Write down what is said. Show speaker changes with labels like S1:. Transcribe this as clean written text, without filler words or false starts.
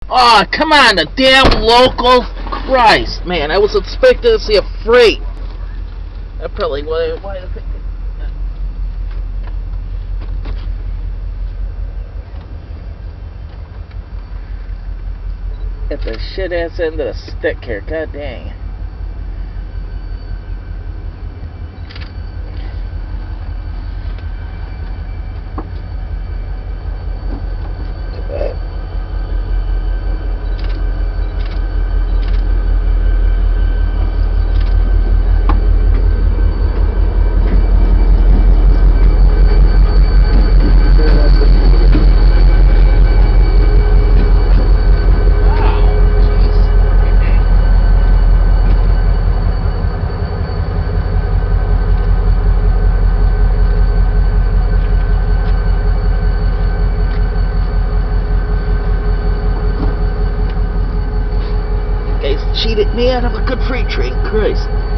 S1: Oh, come on, the damn local. Christ, man, I was expecting to see a freight. I probably why the at the shit ass end of the stick here. God dang. Cheated me out of a good freight train, Christ.